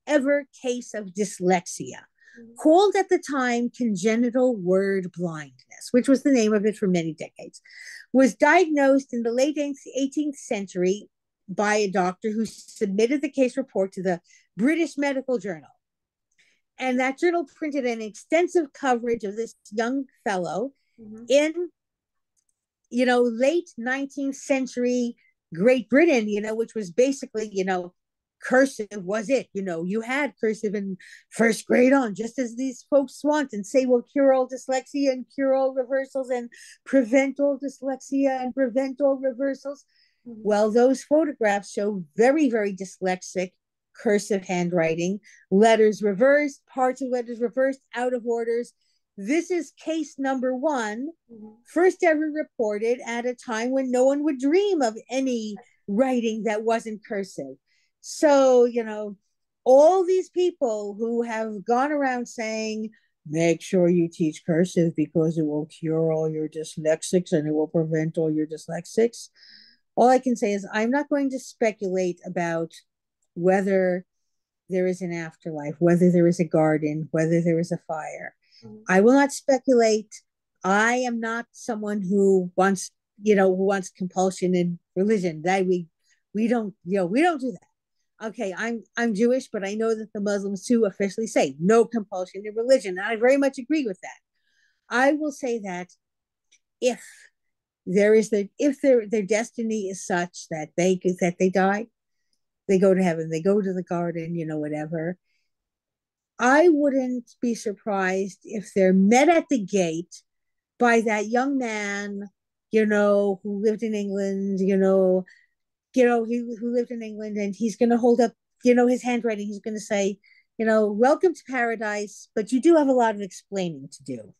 ever case of dyslexia, called at the time congenital word blindness, which was the name of it for many decades, was diagnosed in the late 18th century by a doctor who submitted the case report to the British Medical Journal. And that journal printed an extensive coverage of this young fellow in, late 19th century Great Britain, which was basically, cursive was it. You had cursive in first grade on, just as these folks want and say, well, cure all dyslexia and cure all reversals and prevent all dyslexia and prevent all reversals. Well, those photographs show very, very dyslexic cursive handwriting, letters reversed, parts of letters reversed, out of orders. This is case number one, first ever reported at a time when no one would dream of any writing that wasn't cursive. So, all these people who have gone around saying, make sure you teach cursive because it will cure all your dyslexics and it will prevent all your dyslexics. All I can say is I'm not going to speculate about whether there is an afterlife, whether there is a garden, whether there is a fire. I will not speculate. I am not someone who wants compulsion in religion. That we don't do that. Okay, I'm Jewish, but I know that the Muslims too officially say no compulsion in religion. And I very much agree with that. I will say that if their destiny is such that they die, they go to heaven, they go to the garden, whatever. I wouldn't be surprised if they're met at the gate by that young man, who lived in England, who lived in England, and he's going to hold up, his handwriting. He's going to say, welcome to paradise, but you do have a lot of explaining to do.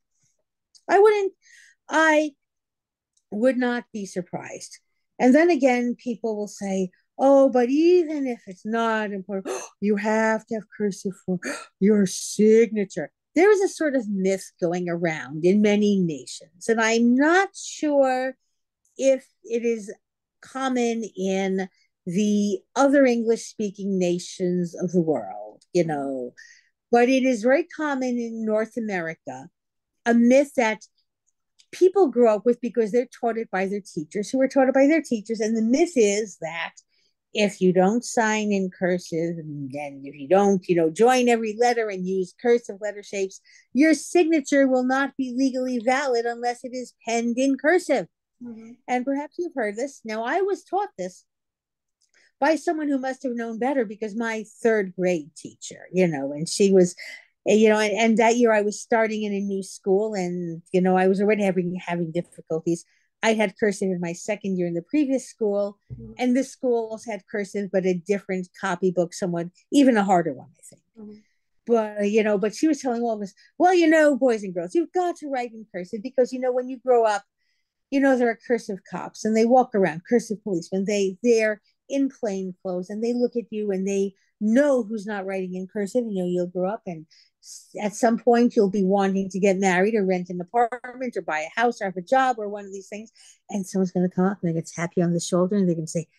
I would not be surprised. And then again, people will say, oh, but even if it's not important, you have to have cursive for your signature. There is a sort of myth going around in many nations, and I'm not sure if it is common in the other English-speaking nations of the world, but it is very common in North America, a myth that people grow up with because they're taught it by their teachers who are taught it by their teachers. And the myth is that if you don't sign in cursive and if you don't, join every letter and use cursive letter shapes, your signature will not be legally valid unless it is penned in cursive. And perhaps you've heard this. Now, I was taught this by someone who must have known better, because my third grade teacher, and she was, and that year I was starting in a new school, and, I was already having difficulties. I had cursive in my second year in the previous school, and this school also had cursive, but a different copybook, somewhat, even a harder one, I think. But she was telling all of us, well, boys and girls, you've got to write in cursive because, when you grow up, there are cursive cops and they walk around, cursive policemen. They're in plain clothes and they look at you and they know who's not writing in cursive. You'll grow up and at some point you'll be wanting to get married or rent an apartment or buy a house or have a job or one of these things. And someone's going to come up and they're going to tap you on the shoulder and they're going to say,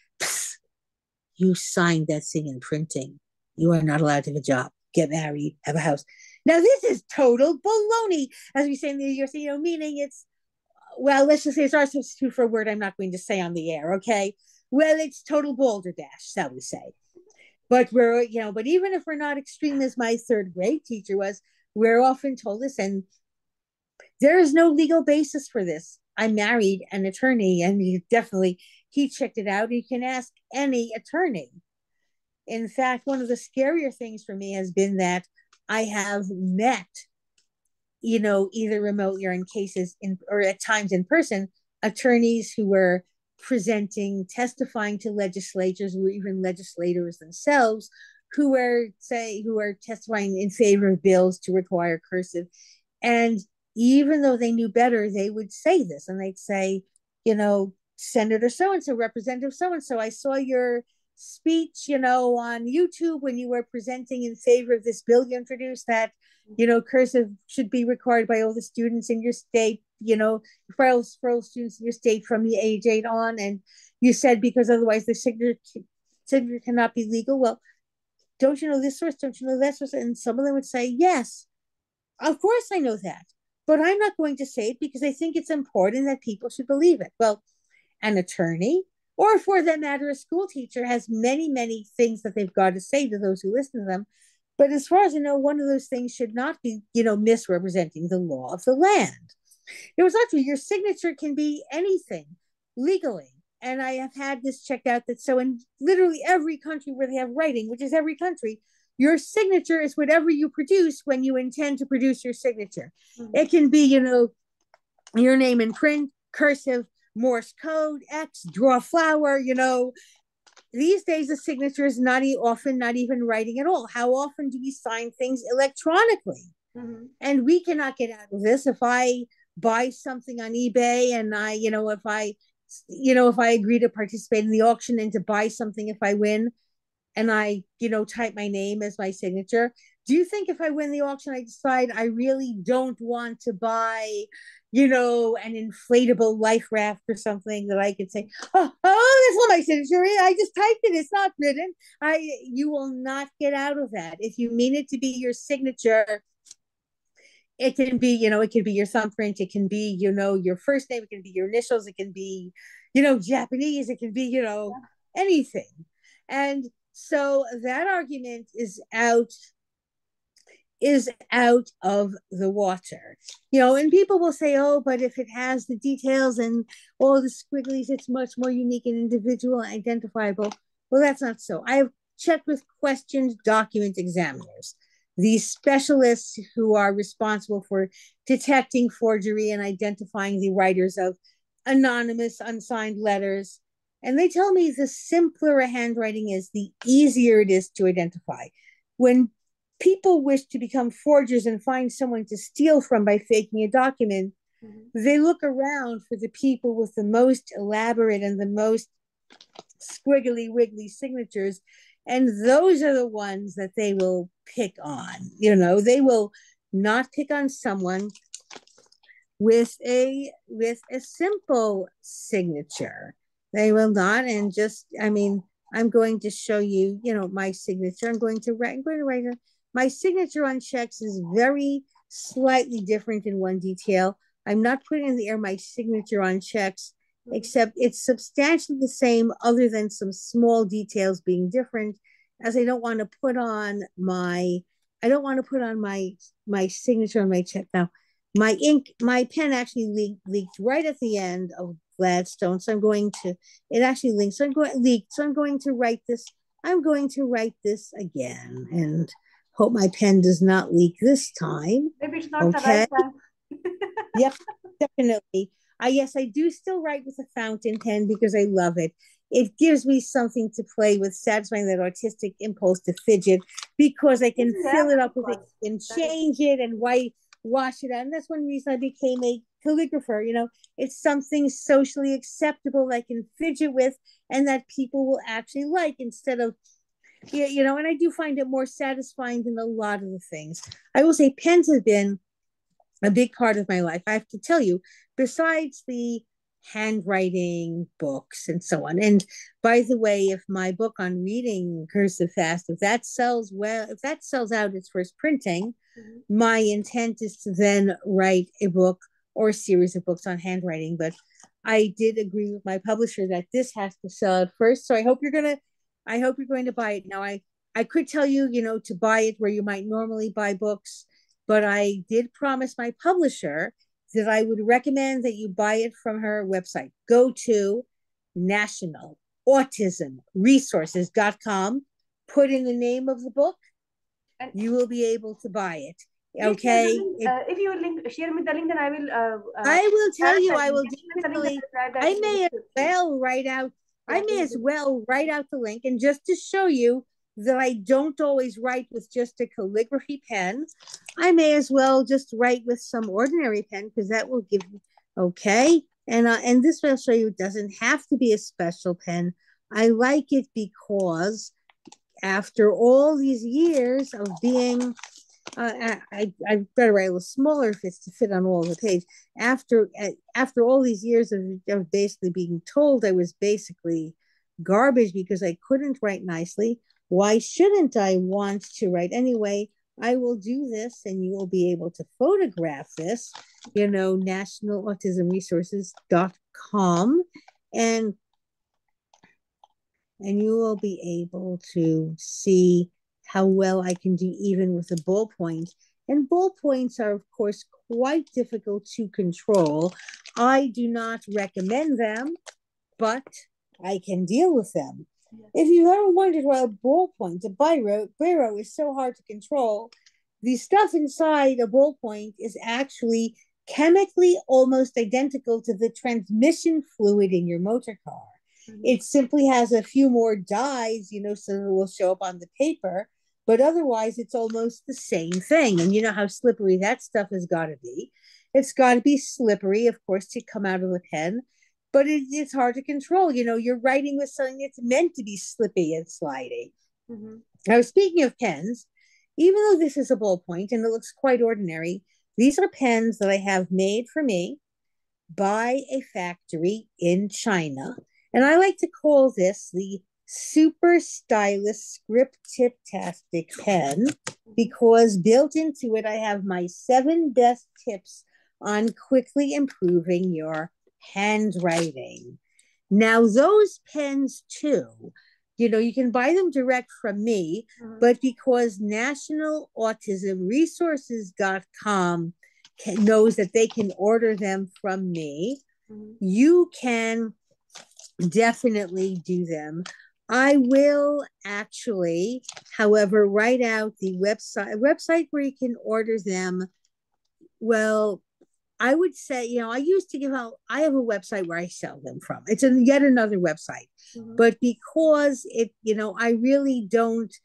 you signed that thing in printing. You are not allowed to have a job, get married, have a house. Now, this is total baloney, as we say in the US, meaning it's, well, let's just say it's our substitute for a word I'm not going to say on the air, okay? Well, it's total balderdash, shall we say. But but even if we're not extreme as my third grade teacher was, we're often told this, and there is no legal basis for this. I married an attorney, and he checked it out. You can ask any attorney. In fact, one of the scarier things for me has been that I have met, either remotely or in cases or at times in person, attorneys who were testifying to legislatures or even legislators themselves who are testifying in favor of bills to require cursive. And even though they knew better, they would say this, and they'd say, Senator so-and-so, Representative so-and-so, I saw your speech, on YouTube when you were presenting in favor of this bill you introduced that, cursive should be required by all the students in your state, for all students in your state from the age 8 on. And you said because otherwise the signature cannot be legal. Well, don't you know this source? Don't you know that source? And some of them would say, yes, of course I know that. But I'm not going to say it because I think it's important that people should believe it. Well, an attorney, or for that matter, a school teacher has many, many things that they've got to say to those who listen to them. But as far as I know, one of those things should not be, misrepresenting the law of the land. It was actually your signature can be anything legally. And I have had this checked out that so in literally every country where they have writing, which is every country, your signature is whatever you produce when you intend to produce your signature. Mm-hmm. It can be, your name in print, cursive, Morse code, X, draw a flower, These days, the signature is not often not even writing at all. How often do we sign things electronically? Mm-hmm. And we cannot get out of this. If I buy something on eBay and if I agree to participate in the auction and to buy something if I win, and I, type my name as my signature, do you think if I win the auction, I decide I really don't want to buy, an inflatable life raft or something that I could say, oh, that's not my signature. I just typed it. It's not written. You will not get out of that. If you mean it to be your signature, it can be, it can be your thumbprint. It can be, your first name. It can be your initials. It can be, Japanese. It can be, anything. And so that argument is out of the water, and people will say, oh, but if it has the details and all the squigglies, it's much more unique and individual and identifiable. Well, that's not so. I have checked with questioned document examiners, these specialists who are responsible for detecting forgery and identifying the writers of anonymous, unsigned letters. And they tell me the simpler a handwriting is, the easier it is to identify. When people wish to become forgers and find someone to steal from by faking a document, mm-hmm. they look around for the people with the most elaborate and the most squiggly wiggly signatures, and those are the ones that they will pick on. They will not pick on someone with a simple signature. They will not. And just, I'm going to show you, my signature. I'm going to write my signature on checks is very slightly different in one detail. I'm not putting in the air my signature on checks, except it's substantially the same other than some small details being different, as I don't want to put on my signature on my check. Now, my pen actually leaked right at the end of Gladstone. So it actually linked. So I'm going to write this. I'm going to write this again and hope my pen does not leak this time. Maybe it's not okay. The right time. Yep, definitely. Yes, I do still write with a fountain pen because I love it. It gives me something to play with, satisfying that autistic impulse to fidget, because I can fill it up with it and change it and wash it out. And that's one reason I became a calligrapher. It's something socially acceptable that I can fidget with and that people will actually like, instead of, and I do find it more satisfying than a lot of the things. I will say pens have been a big part of my life. I have to tell you, besides the handwriting books and so on. And by the way, if my book on reading cursive fast, if that sells out its first printing, mm-hmm. my intent is to then write a book or a series of books on handwriting. But I did agree with my publisher that this has to sell out first. So I hope you're going to buy it. Now, I could tell you, to buy it where you might normally buy books, but I did promise my publisher that I would recommend that you buy it from her website. Go to National Autism Resources.com, put in the name of the book, and you will be able to buy it. Okay. If you will share me the link, then I will. I will tell you. I will definitely. I may as well write out. I may as well write out the link, and just to show you that I don't always write with just a calligraphy pen, I may as well just write with some ordinary pen, because that will give you, okay. And this will show you it doesn't have to be a special pen. I like it because after all these years of being, I've got to write a little smaller if it's to fit on all the page. After all these years of basically being told I was basically garbage because I couldn't write nicely, why shouldn't I want to write? Anyway, I will do this and you will be able to photograph this, National Autism Resources.com, and you will be able to see how well I can do even with a ballpoint. And ballpoints are, of course, quite difficult to control. I do not recommend them, but I can deal with them. Yes. If you've ever wondered why a ballpoint, a biro is so hard to control, the stuff inside a ballpoint is actually chemically almost identical to the transmission fluid in your motor car. It simply has a few more dyes, so it will show up on the paper, but otherwise it's almost the same thing. And you know how slippery that stuff has got to be. It's got to be slippery, of course, to come out of the pen, but it's hard to control. You're writing with something that's meant to be slippy and sliding. Now, speaking of pens, even though this is a ballpoint and it looks quite ordinary, these are pens that I have made for me by a factory in China. And I like to call this the Super Stylus Script Tip-tastic pen because built into it, I have my 7 best tips on quickly improving your handwriting. Now, those pens too, you can buy them direct from me, but because National Autism Resources.com knows that they can order them from me, you can definitely do them. I will actually, however, write out the website where you can order them. Well, I would say, I used to give out, I have a website where I sell them from. It's yet another website. But because I really don't,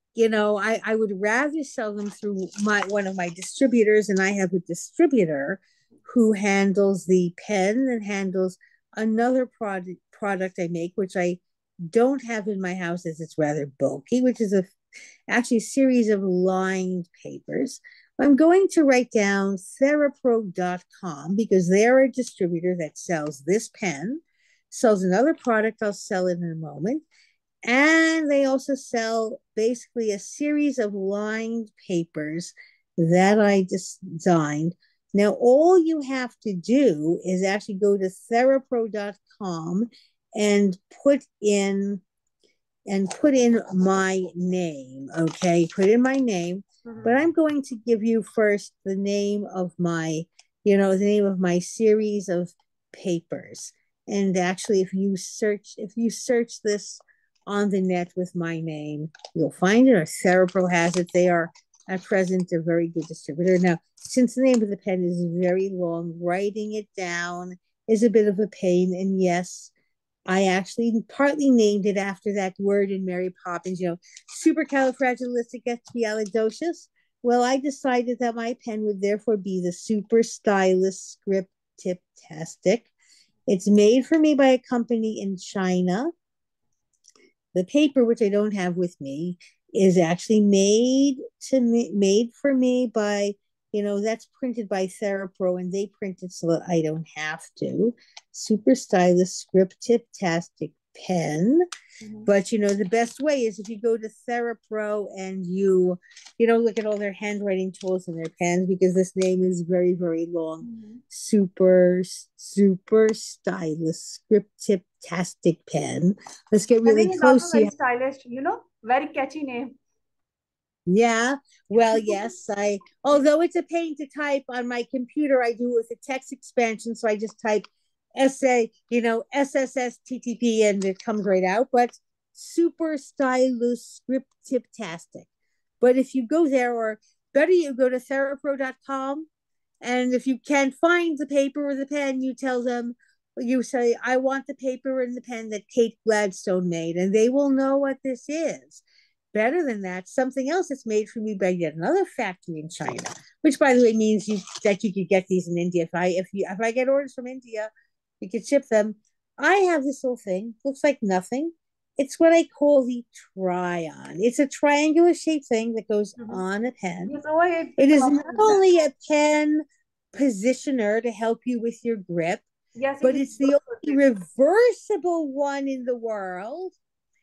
I would rather sell them through one of my distributors, and I have a distributor who handles the pen and handles another product I make, which I don't have in my house as it's rather bulky, which is actually a series of lined papers. I'm going to write down therapro.com because they're a distributor that sells this pen, sells another product. I'll sell it in a moment. And they also sell basically a series of lined papers that I designed. Now, all you have to do is actually go to therapro.com and put in my name. Okay, put in my name. But I'm going to give you first the name of my series of papers. And actually, if you search this on the net with my name, you'll find it, or Cerebro has it. They are at present a very good distributor. Now, since the name of the pen is very long, writing it down is a bit of a pain. And yes, I actually partly named it after that word in Mary Poppins, supercalifragilisticexpialidocious. Well, I decided that my pen would therefore be the Super Stylus Script Tip-tastic. It's made for me by a company in China. The paper, which I don't have with me, is actually made for me by, that's printed by Therapro, and they print it so that I don't have to. Super Stylus Script Tip-tastic pen. But the best way is if you go to Therapro and you look at all their handwriting tools and their pens, because this name is very, very long. Super Stylus Script Tip-tastic pen. Let's get The really name is also close very here. stylish, very catchy name. Yeah, well, yes, although it's a pain to type on my computer, I do it with a text expansion, so I just type SSSTTP, and it comes right out. But Super Stylus Script Tip-tastic. But if you go there, or better, you go to therapro.com, and if you can't find the paper or the pen, you tell them, you say, I want the paper and the pen that Kate Gladstone made, and they will know what this is. Better than that, something else that's made for me by yet another factory in China, which, by the way, means that you could get these in India. If I get orders from India, you could ship them. I have this little thing, looks like nothing. It's what I call the Try-on. It's a triangular shaped thing that goes on a pen. Yes, oh, It is not only a pen positioner to help you with your grip, yes, but it's the only reversible one in the world.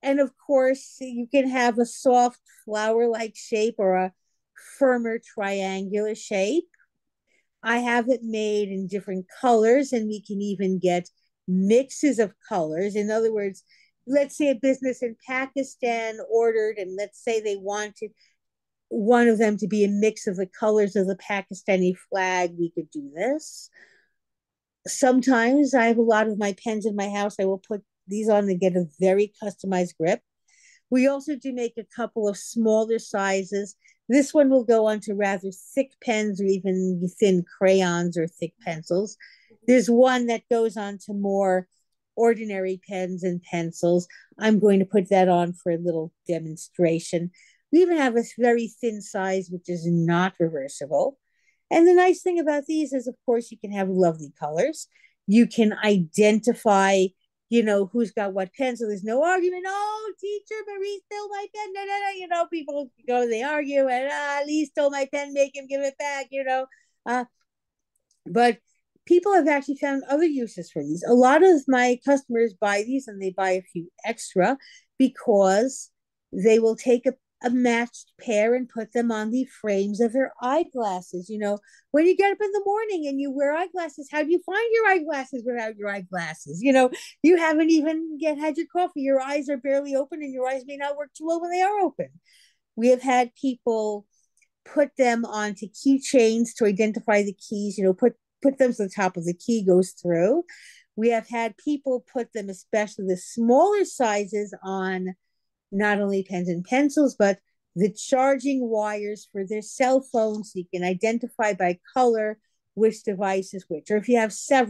And of course, you can have a soft flower like shape or a firmer triangular shape. I have it made in different colors, and we can even get mixes of colors. In other words, let's say a business in Pakistan ordered, and let's say they wanted one of them to be a mix of the colors of the Pakistani flag. We could do this. Sometimes I have a lot of my pens in my house. I will put these on and get a very customized grip. We also do make a couple of smaller sizes. This one will go onto rather thick pens or even thin crayons or thick pencils. There's one that goes on to more ordinary pens and pencils. I'm going to put that on for a little demonstration. We even have a very thin size, which is not reversible. And the nice thing about these is, of course, you can have lovely colors. You can identify, who's got what pen. So there's no argument. Oh, teacher, Marie stole my pen. No, no, no. People go, they argue, and Lee stole my pen, make him give it back. Uh, but people have actually found other uses for these. A lot of my customers buy these and they buy a few extra because they will take a matched pair and put them on the frames of their eyeglasses. When you get up in the morning and you wear eyeglasses, how do you find your eyeglasses without your eyeglasses? You haven't even had your coffee. Your eyes are barely open and your eyes may not work too well when they are open. We have had people put them onto keychains to identify the keys, put them so the top of the key goes through. We have had people put them, especially the smaller sizes, on not only pens and pencils, but the charging wires for their cell phones, so you can identify by color which device is which. Or if you have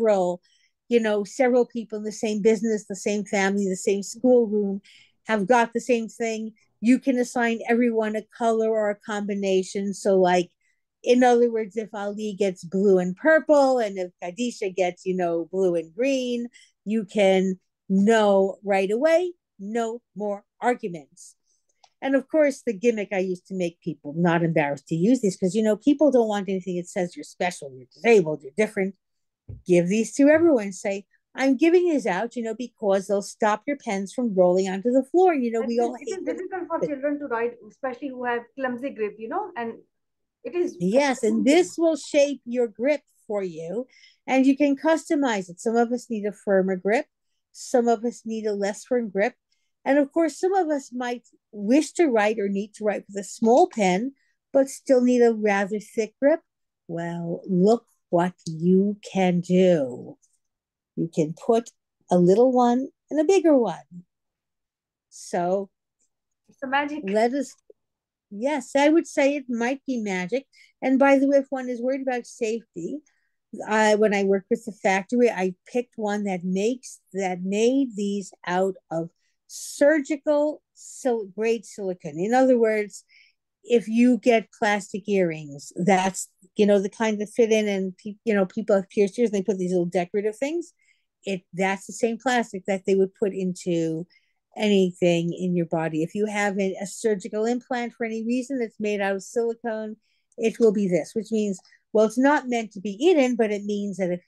several people in the same business, the same family, the same schoolroom, have got the same thing, you can assign everyone a color or a combination. So, like, in other words, if Ali gets blue and purple, and if Kadisha gets, blue and green, you can know right away, no more arguments. And of course, the gimmick I used to make people not embarrassed to use these, because, people don't want anything that says you're special, you're disabled, you're different. Give these to everyone. Say, I'm giving these out, because they'll stop your pens from rolling onto the floor. And, I we think all it hate is when. difficult for children to write, especially who have clumsy grip, and it is Yes, and frustrating. this will shape your grip for you, and you can customize it. Some of us need a firmer grip, some of us need a less firm grip, and of course, some of us might wish to write or need to write with a small pen, but still need a rather thick grip. Well, look what you can do. You can put a little one and a bigger one. So It's a magic. let us Yes, I would say it might be magic. And by the way, if one is worried about safety, when I worked with the factory, I picked one that made these out of surgical grade silicone. In other words, if you get plastic earrings, that's the kind that fit in, and people have pierced ears and they put these little decorative things. That's the same plastic that they would put into anything in your body. If you have a surgical implant for any reason that's made out of silicone, it will be this, which means, well, it's not meant to be eaten, but it means that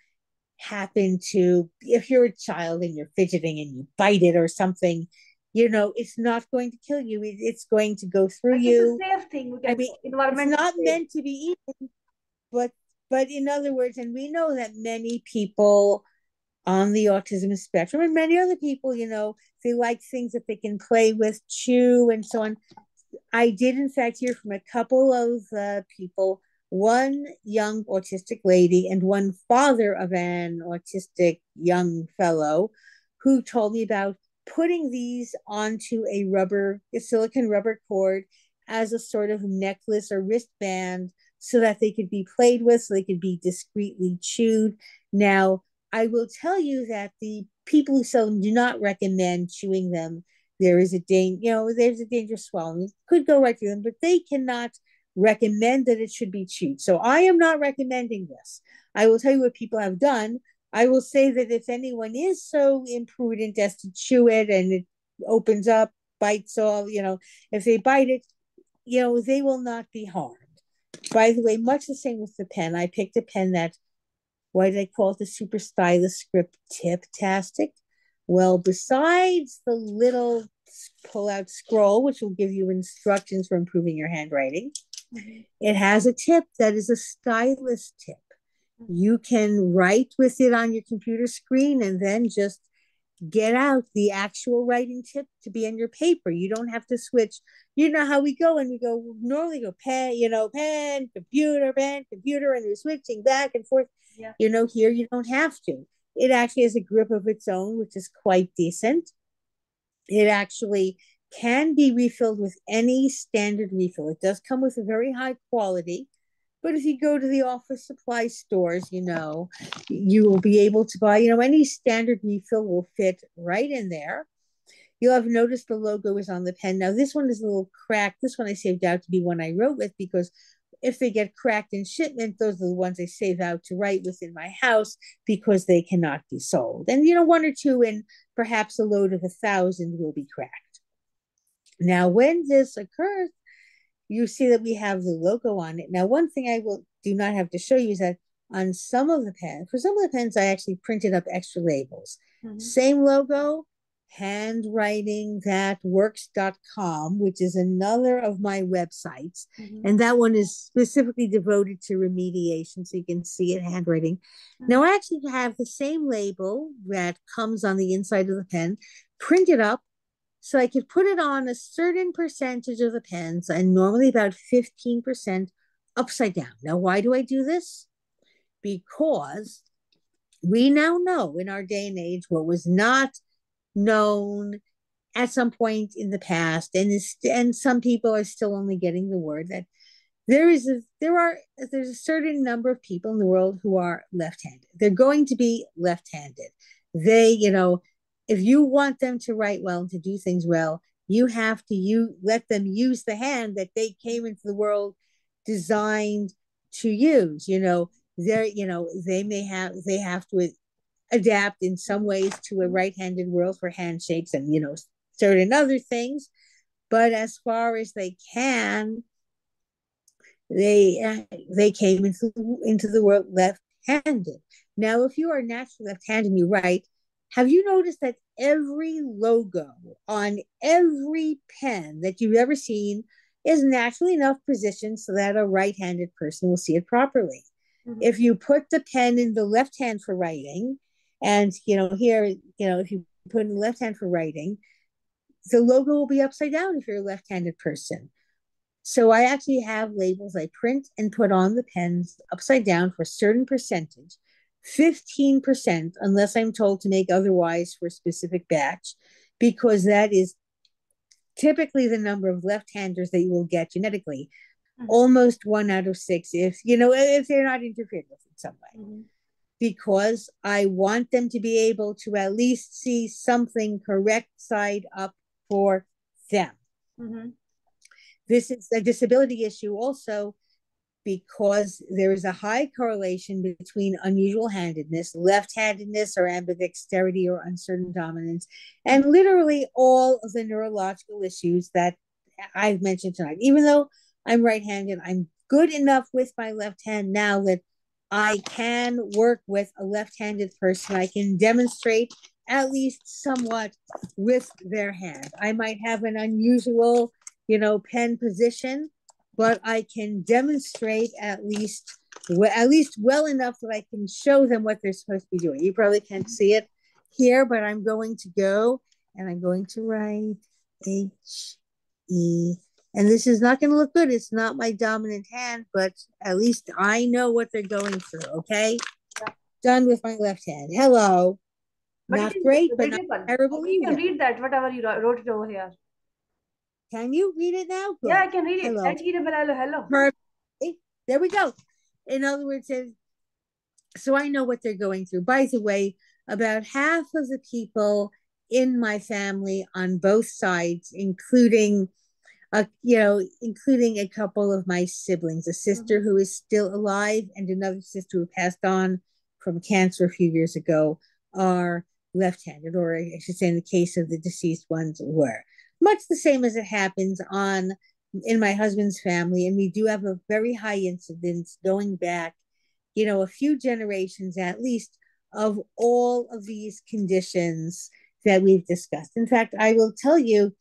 if you're a child and you're fidgeting and you bite it or something, it's not going to kill you. It's going to go through Like it's a you. safe thing. We I can mean, say it's environmental not safe. meant to be eaten, but in other words, and we know that many people on the autism spectrum and many other people, they like things that they can play with, chew, and so on. I did, in fact, hear from a couple of people, one young autistic lady and one father of an autistic young fellow, who told me about putting these onto a silicone rubber cord as a sort of necklace or wristband so that they could be played with, so they could be discreetly chewed. Now, I will tell you that the people who sell them do not recommend chewing them. There's a danger swallowing. It could go right through them, but they cannot recommend that it should be chewed. So I am not recommending this. I will tell you what people have done. I will say that if anyone is so imprudent as to chew it and it opens up, bites off, if they bite it, they will not be harmed. By the way, much the same with the pen. I picked a pen that, why did I call it the super stylus script tip tastic? Well, besides the little pull out scroll, which will give you instructions for improving your handwriting. Mm-hmm. It has a tip that is a stylus tip. Mm-hmm. You can write with it on your computer screen and then just get out the actual writing tip to be on your paper. You don't have to switch. You know how we go, and we go normally go pen, pen, computer, and you're switching back and forth. Yeah. Here you don't have to. It actually has a grip of its own, which is quite decent. It actually can be refilled with any standard refill. It does come with a very high quality, but if you go to the office supply stores, you will be able to buy, any standard refill will fit right in there. You'll have noticed the logo is on the pen. Now, this one is a little cracked. This one I saved out to be one I wrote with, because if they get cracked in shipment, those are the ones I save out to write within my house, because they cannot be sold. And, one or two in perhaps a load of 1,000 will be cracked. Now, when this occurs, you see that we have the logo on it. Now, one thing I do not have to show you is that on some of the pens, for some of the pens, I actually printed up extra labels. Mm-hmm. Same logo, handwriting that works.com, which is another of my websites. Mm-hmm. And that one is specifically devoted to remediation, so you can see it, handwriting. Mm-hmm. Now, I actually have the same label that comes on the inside of the pen printed up, so I could put it on a certain percentage of the pens, and normally about 15% upside down. Now, why do I do this? Because we now know in our day and age what was not known at some point in the past, and some people are still only getting the word that there's a certain number of people in the world who are left-handed. They're going to be left-handed. They, if you want them to write well and to do things well, you have to let them use the hand that they came into the world designed to use. They have to adapt in some ways to a right-handed world for handshakes and certain other things. But as far as they can, they came into the world left-handed. Now, if you are naturally left-handed and you write, have you noticed that every logo on every pen that you've ever seen is naturally enough positioned so that a right-handed person will see it properly? Mm-hmm. If you put the pen in the left hand for writing, and here, if you put in the left hand for writing, the logo will be upside down if you're a left-handed person. So I actually have labels I print and put on the pens upside down for a certain percentage. 15%, unless I'm told to make otherwise for a specific batch, because that is typically the number of left-handers that you will get genetically. Mm-hmm. Almost 1 out of 6, if they're not interfered with in some way. Mm-hmm. Because I want them to be able to at least see something correct side up for them. Mm-hmm. This is a disability issue also, because there is a high correlation between unusual handedness, left-handedness, or ambidexterity, or uncertain dominance, and literally all of the neurological issues that I've mentioned tonight. Even though I'm right-handed, I'm good enough with my left hand now that I can work with a left-handed person. I can demonstrate at least somewhat with their hand. I might have an unusual, pen position, but I can demonstrate at least well enough that I can show them what they're supposed to be doing. You probably can't see it here, but I'm going to go and I'm going to write H-E. And this is not going to look good. It's not my dominant hand, but at least I know what they're going through, okay? Yeah. Done with my left hand. Hello. But not great, but not terrible. You can read that, whatever you wrote it over here. Can you read it now? Good. Yeah, I can read it. Hello. Perfect. There we go. In other words, so I know what they're going through. By the way, about half of the people in my family on both sides, including a couple of my siblings, a sister mm-hmm. who is still alive and another sister who passed on from cancer a few years ago, are left-handed, or I should say in the case of the deceased ones were. Much the same as it happens in my husband's family. And we do have a very high incidence going back, a few generations at least, of all of these conditions that we've discussed. In fact, I will tell you,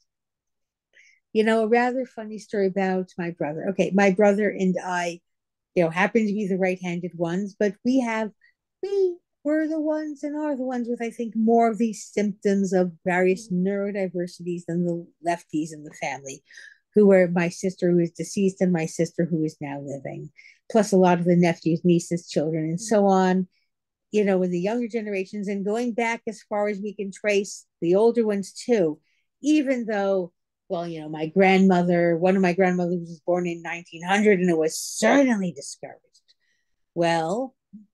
a rather funny story about my brother. Okay, my brother and I, happen to be the right-handed ones, but we were the ones and are the ones with, I think, more of these symptoms of various neurodiversities than the lefties in the family, who were my sister who is deceased and my sister who is now living, plus a lot of the nephews, nieces, children, and so on. In the younger generations, and going back as far as we can trace the older ones too, even though, well, one of my grandmothers was born in 1900 and it was certainly discouraged. Well,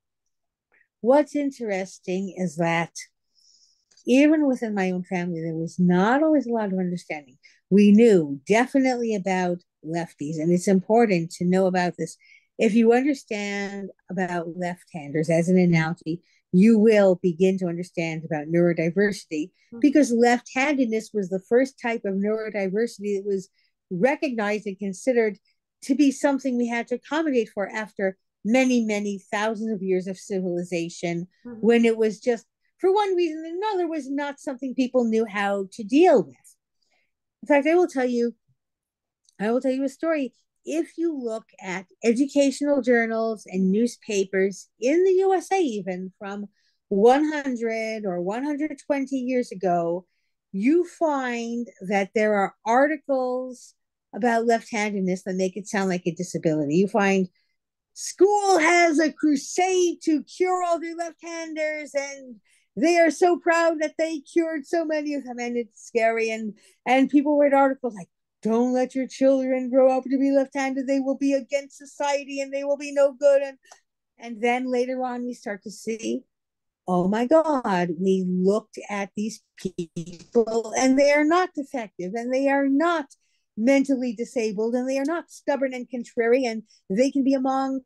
what's interesting is that even within my own family, there was not always a lot of understanding. We knew definitely about lefties, and it's important to know about this. If you understand about left-handers as an analogy, you will begin to understand about neurodiversity, because left-handedness was the first type of neurodiversity that was recognized and considered to be something we had to accommodate for after many, many thousands of years of civilization, when it was just, for one reason or another, was not something people knew how to deal with. In fact, I will tell you a story. If you look at educational journals and newspapers in the USA, even from 100 or 120 years ago, you find that there are articles about left-handedness that make it sound like a disability. You find school has a crusade to cure all their left-handers, and they are so proud that they cured so many of them, and it's scary. And people write articles like, don't let your children grow up to be left-handed, they will be against society and they will be no good. And then later on we start to see, oh my God, we looked at these people and they are not defective and they are not mentally disabled and they are not stubborn and contrary, and they can be among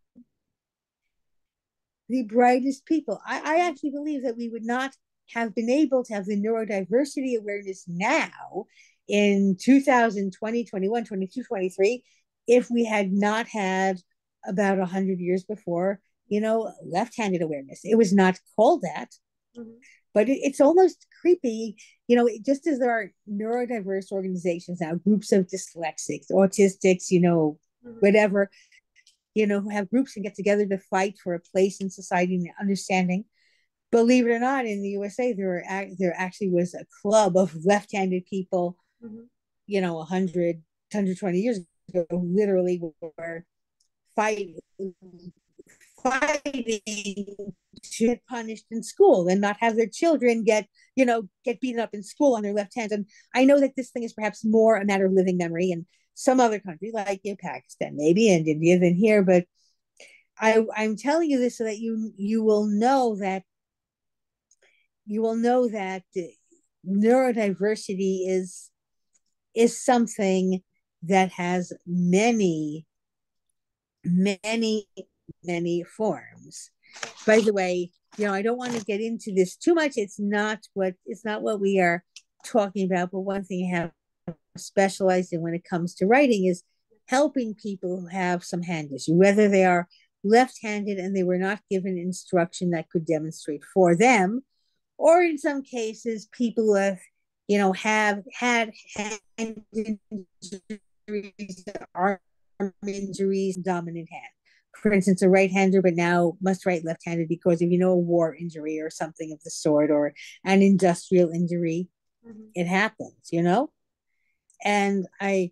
the brightest people. I actually believe that we would not have been able to have the neurodiversity awareness now in 2020, 21, 22, 23, if we had not had about 100 years before, left-handed awareness. It was not called that, but it's almost creepy. Just as there are neurodiverse organizations now, groups of dyslexics, autistics, whatever, who have groups and get together to fight for a place in society and understanding. Believe it or not, in the USA, there actually was a club of left-handed people, 120 years ago, literally were fighting to get punished in school and not have their children get beaten up in school on their left hands. And I know that this thing is perhaps more a matter of living memory in some other countries like Pakistan, maybe, and India than here, but I'm telling you this so that you will know that neurodiversity is something that has many, many, many forms. By the way, I don't want to get into this too much. It's not what we are talking about. But one thing I have specialized in when it comes to writing is helping people who have some hand issue, whether they are left-handed and they were not given instruction that could demonstrate for them, or in some cases, people who have had hand injuries, arm injuries, dominant hand. For instance, a right-hander, but now must write left-handed because of a war injury or something of the sort, or an industrial injury. It happens, And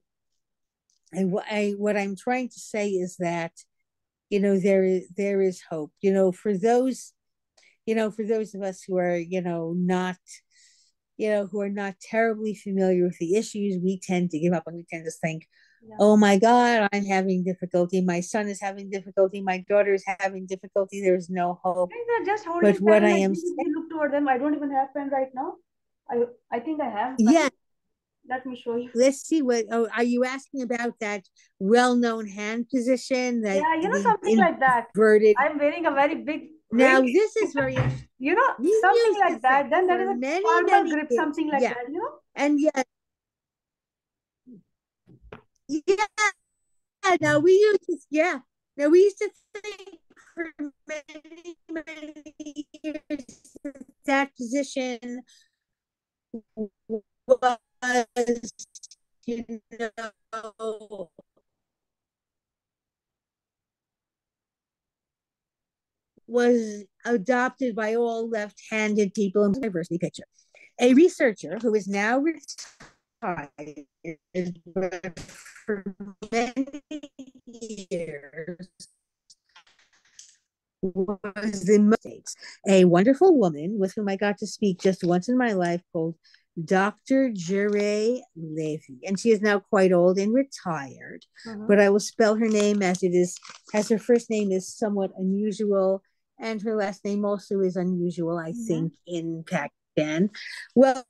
what I'm trying to say is that there is hope. For those of us who are not who are not terribly familiar with the issues, we tend to give up and we tend to think, oh my God, I'm having difficulty. My son is having difficulty. My daughter is having difficulty. There's no hope. They're just holding But what pen. I Like, am if you look toward them, I don't even have pen right now. I think I have pen. yeah, Let me show you. let's see what. Oh, are you asking about that well-known hand position, that Yeah, the something like that. inverted? I'm wearing a very big Now ring. this is very interesting. We Something used to like that. think Then there for is a many, formal many grip, years, something like yeah, that. and yet, yeah. Now we used to, yeah. Now we used to think for many, many years that position was, you know, was adopted by all left-handed people in the diversity picture. A researcher who is now retired, but for many years was the States. A wonderful woman with whom I got to speak just once in my life called Dr. Jure Levy. And she is now quite old and retired, but I will spell her name as it is, as her first name is somewhat unusual, and her last name also is unusual, I think, in Pakistan. Well,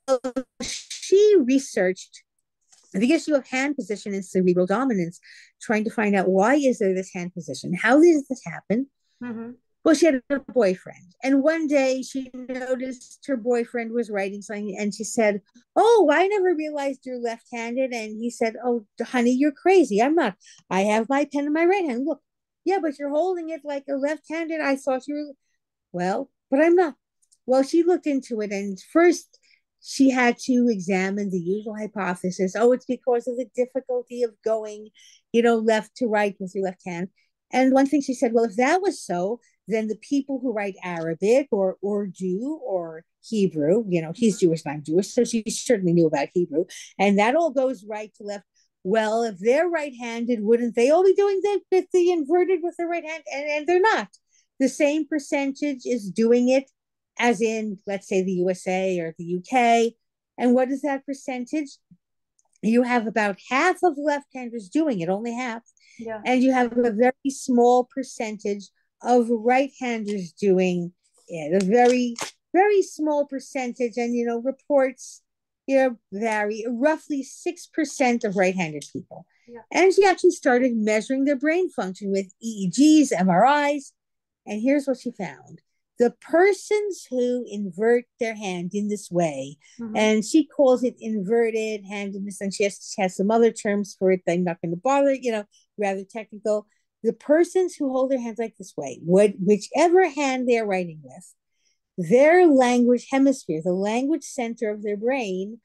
she researched the issue of hand position and cerebral dominance, trying to find out why is there this hand position? How does this happen? Well, she had a boyfriend. And one day she noticed her boyfriend was writing something and she said, "Oh, I never realized you're left handed." And he said, "Oh, honey, you're crazy. I'm not. I have my pen in my right hand. Look, yeah, but you're holding it like a left handed. I thought you were, well, but I'm not." Well, she looked into it, and first she had to examine the usual hypothesis. Oh, it's because of the difficulty of going, left to right with your left hand. And one thing she said, well, if that was so, then the people who write Arabic or Urdu or Hebrew, he's Jewish, I'm Jewish, so she certainly knew about Hebrew, and that all goes right to left. Well, if they're right-handed, wouldn't they all be doing the inverted with the right hand? And they're not. The same percentage is doing it as in, let's say, the USA or the UK. And what is that percentage? You have about half of left-handers doing it, only half. Yeah. And you have a very small percentage of right-handers doing it, a very, very small percentage. And, reports, vary. Roughly 6% of right-handed people. Yeah. And she actually started measuring their brain function with EEGs, MRIs. And here's what she found. The persons who invert their hand in this way, and she calls it inverted handedness, and she has some other terms for it that I'm not going to bother, rather technical. The persons who hold their hands like this way, whichever hand they're writing with, their language hemisphere, the language center of their brain,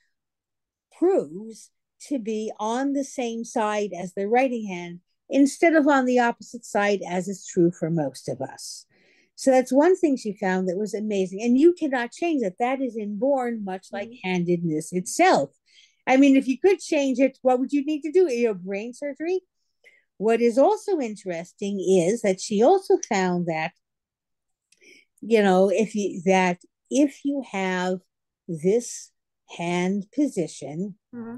proves to be on the same side as their writing hand instead of on the opposite side, as is true for most of us. So that's one thing she found that was amazing. And you cannot change that. That is inborn, much like handedness itself. I mean, if you could change it, what would you need to do? Brain surgery? What is also interesting is that she also found that, if you have this hand position,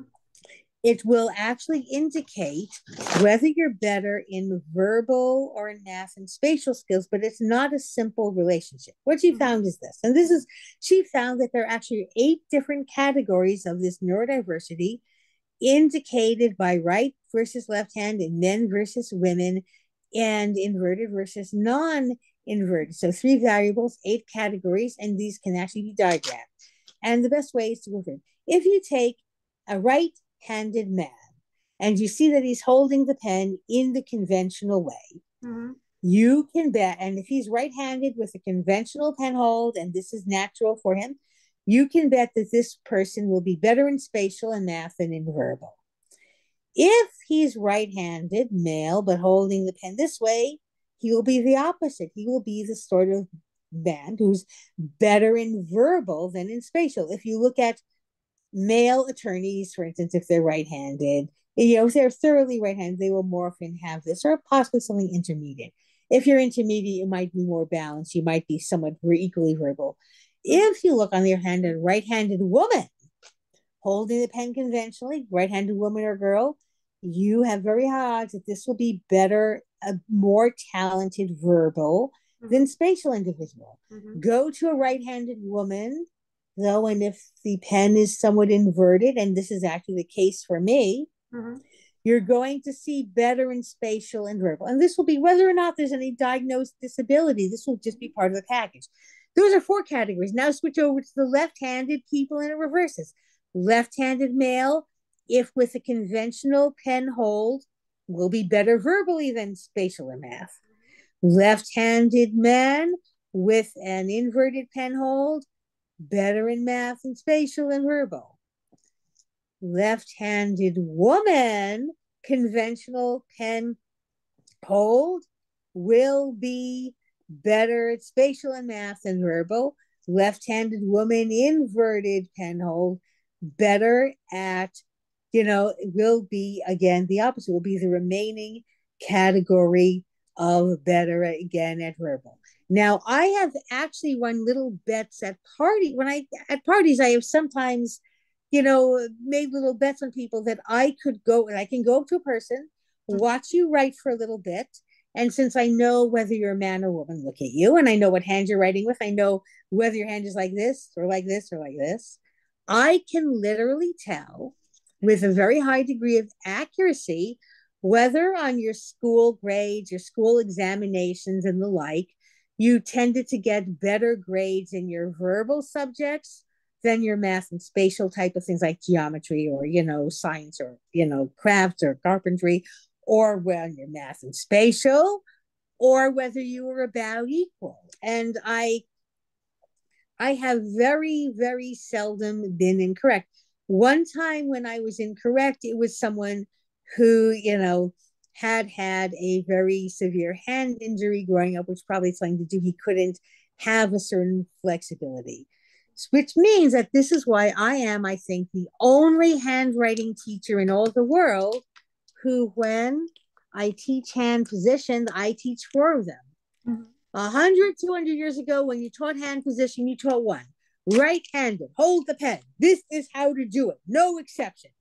it will actually indicate whether you're better in verbal or in math and spatial skills, but it's not a simple relationship. What she found is this, and she found that there are actually 8 different categories of this neurodiversity indicated by right versus left hand and men versus women and inverted versus non-inverted. So 3 variables, 8 categories, and these can actually be diagrammed. And the best way is to go through. If you take a right-handed man and you see that he's holding the pen in the conventional way, you can bet, and if he's right-handed with a conventional pen hold, and this is natural for him, you can bet that this person will be better in spatial and math than in verbal. If he's right-handed, male, but holding the pen this way, he will be the opposite. He will be the sort of man who's better in verbal than in spatial. If you look at male attorneys, for instance, if they're right-handed, if they're thoroughly right-handed, they will more often have this, or possibly something intermediate. If you're intermediate, you might be more balanced. You might be somewhat equally verbal. If you look on the other hand at a right-handed woman holding the pen conventionally, right-handed woman or girl, you have very high odds that this will be better, a more talented verbal than spatial individual. Go to a right-handed woman, though, and if the pen is somewhat inverted, and this is actually the case for me, you're going to see better in spatial and verbal. And this will be whether or not there's any diagnosed disability. This will just be part of the package. Those are 4 categories. Now switch over to the left-handed people, and it reverses. Left-handed male, if with a conventional pen hold, will be better verbally than spatial or math. Left-handed man with an inverted pen hold, better in math and spatial and verbal. Left-handed woman, conventional pen hold, will be better at spatial and math and verbal. Left-handed woman, inverted pen hold, better at, will be, again, the opposite, will be the remaining category of better again at verbal. Now, I have actually run little bets at parties, I have sometimes, made little bets on people that I can go up to a person, watch you write for a little bit. And since I know whether you're a man or woman, look at you, and I know what hand you're writing with, I know whether your hand is like this or like this or like this, I can literally tell with a very high degree of accuracy whether on your school grades, your school examinations, and the like, you tended to get better grades in your verbal subjects than your math and spatial type of things like geometry or, science or, crafts or carpentry, or when you're math and spatial, or whether you were about equal. And I have very, very seldom been incorrect. One time when I was incorrect, it was someone who, had a very severe hand injury growing up, which probably something to do, he couldn't have a certain flexibility, which means that this is why I am, I think, the only handwriting teacher in all the world who, when I teach hand positions, I teach four of them. Mm-hmm. 100, 200 years ago, when you taught hand position, you taught one. Right-handed, hold the pen. This is how to do it. No exceptions.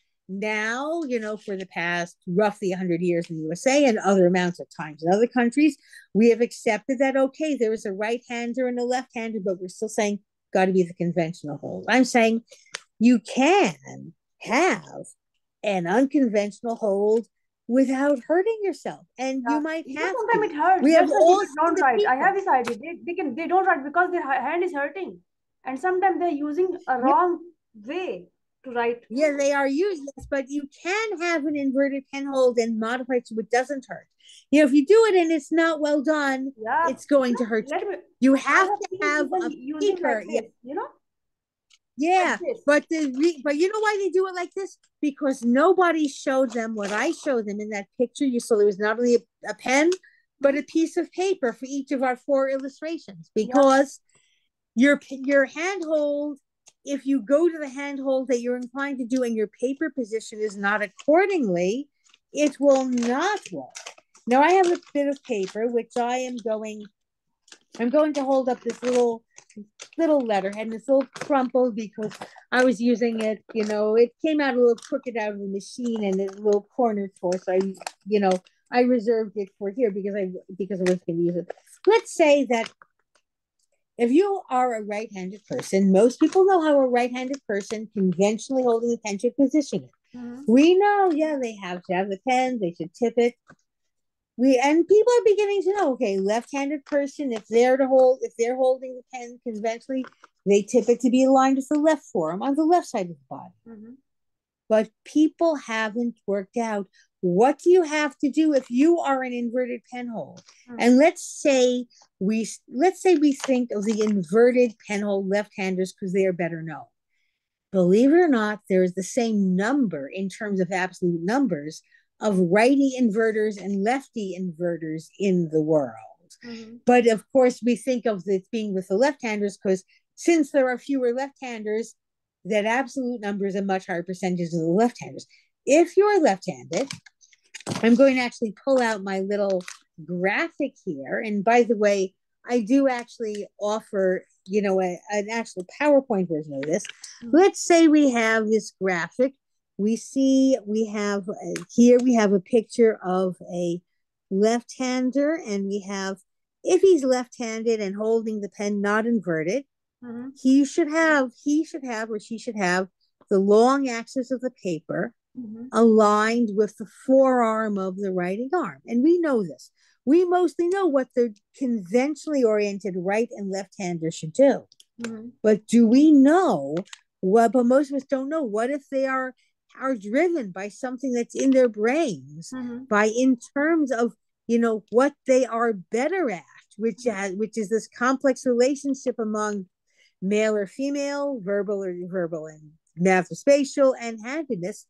Now, for the past roughly 100 years in the USA and other amounts of times in other countries, we have accepted that, okay, there is a right-hander and a left-hander, but we're still saying, got to be the conventional hold. I'm saying you can have an unconventional hold without hurting yourself, and you might have sometimes to. it hurts. We have That's why all people don't write. I have this idea. They don't write because their hand is hurting, and sometimes they're using a wrong way to write. Yeah, they are useless, but you can have an inverted pen hold and modify it so it doesn't hurt. If you do it and it's not well done, it's going to hurt. You have to have a paper. Like this, Yeah, but you know why they do it like this? Because nobody showed them what I showed them in that picture. You saw there was not only a pen, but a piece of paper for each of our four illustrations. Because your handhold, if you go to the handhold that you're inclined to do and your paper position is not accordingly, it will not work. Now I have a bit of paper which I'm going to hold up this little letterhead, and it's a little crumpled because I was using it, it came out a little crooked out of the machine and it's a little cornered for, so I reserved it for here because I was going to use it. Let's say that if you are a right-handed person, most people know how a right-handed person conventionally holding the pen should position it. Mm-hmm. We know, they have to have the pen, they should tip it. And people are beginning to know, okay, left-handed person, if they're holding the pen conventionally, they tip it to be aligned with the left forearm on the left side of the body. Mm-hmm. But people haven't worked out, what do you have to do if you are an inverted pen hold? Mm-hmm. And let's say we think of the inverted pen hold left-handers because they are better known. Believe it or not, there is the same number in terms of absolute numbers of righty inverters and lefty inverters in the world. Mm-hmm. But of course, we think of it being with the left-handers because since there are fewer left-handers, that absolute number is a much higher percentage of the left-handers. If you're left-handed, I'm going to actually pull out my little graphic here. And by the way, I do actually offer, an actual PowerPoint version of this. Mm-hmm. Let's say we have this graphic. We have a picture of a left-hander, and we have, if he's left-handed and holding the pen not inverted, mm-hmm. he should have or she should have the long axis of the paper mm-hmm. aligned with the forearm of the writing arm. And we know this. We mostly know what the conventionally oriented right and left-hander should do. Mm-hmm. But do we know what, but most of us don't know, what if they are driven by something that's in their brains, mm-hmm. by in terms of, what they are better at, which is this complex relationship among male or female, verbal and math or spatial, and handedness.